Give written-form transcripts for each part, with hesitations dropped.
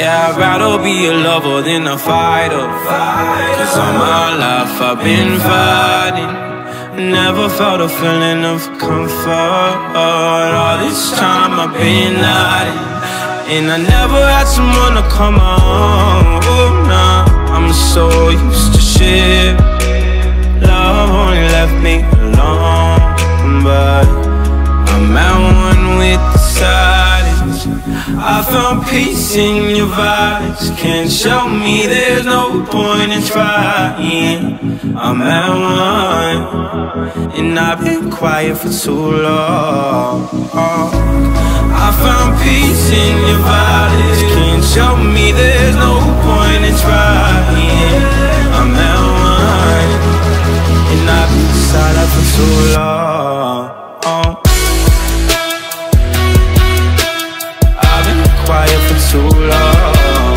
Yeah, I'd rather be a lover than a fighter. Cause all my life I've been fighting, never felt a feeling of comfort. All this time I've been hiding, and I never had someone to come on. Oh, nah, I'm so used to shit. Love only left me alone, but I'm at one with the silence. I found peace in your vibes. Can't show me there's no point in trying. I'm at one, and I've been quiet for too long. I found peace in your vibes. Can't show me there's no point in trying. I'm at one, and I've been silent for too long. I've been quiet for too long.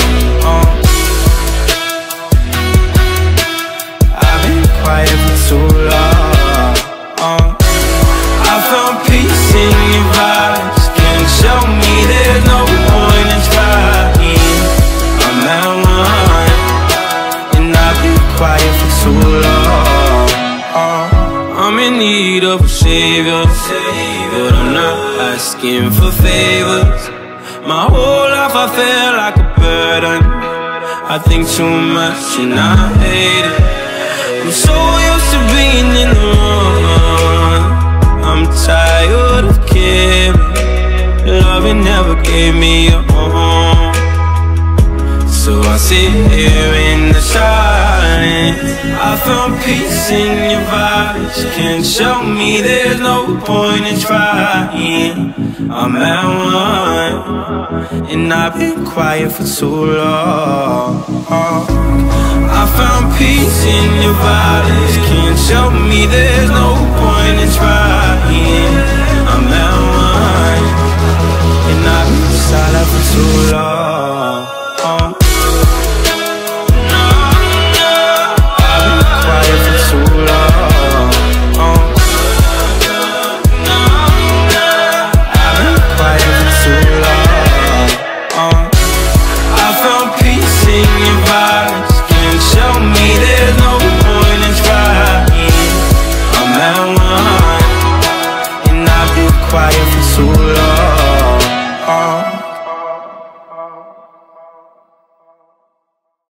I've been quiet for too long. I found peace in your vibes. Can't show me there's no point in trying. I'm at one, and I've been quiet for too long. I'm in need of a savior, but I'm not asking for favors. My whole life I feel like a burden. I think too much and I hate it. I'm so used to being in the wrong. I'm tired of caring. Loving never gave me a home, so I sit here in the silence. I found peace in your vibes. Can't show me there's no point in trying. I'm at one, and I've been quiet for too long. I found peace in your vibes. Can't show me there's no point in trying. I'm at one, and I've been silent for too long.